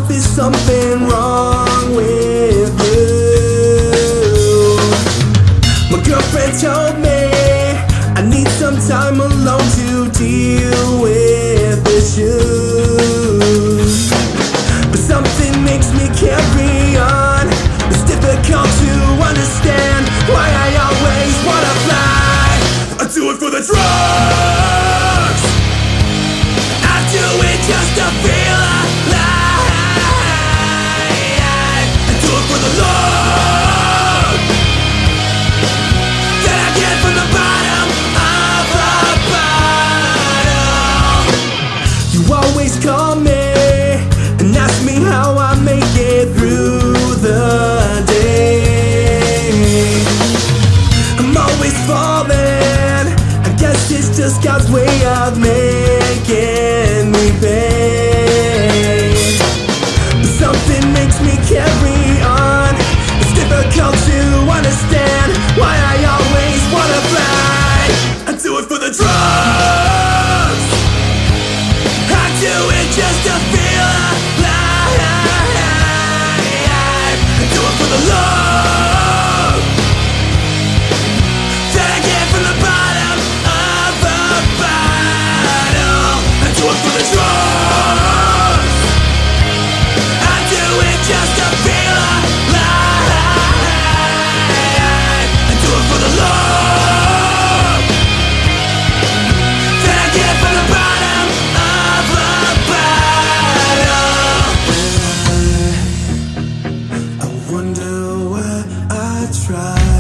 there's something wrong with you. My girlfriend told me I need some time alone to deal with issues, but something makes me carry on. It's difficult to understand why I always wanna fly. I do it for the drugs, I do it just to feel alive. I do it for the love that I get from the bottom of the bottle. You always call me and ask me how I make it through the day. I'm always falling, I guess it's just God's way of making me pay. But something makes me carry on. It's difficult to understand why I always wanna fly. I do it for the drugs, I do it just to feel alive. I do it for the love that I get from the bottom of the bottle. I do it for the drugs, I do it just to feel alive. I do it for the love that I get from the bottom of the bottle. I wonder why I try,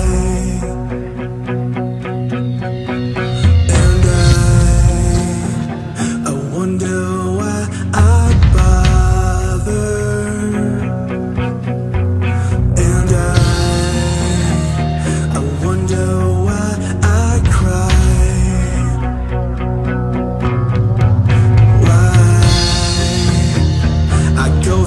and I wonder why I bother, and I wonder why I cry, why I go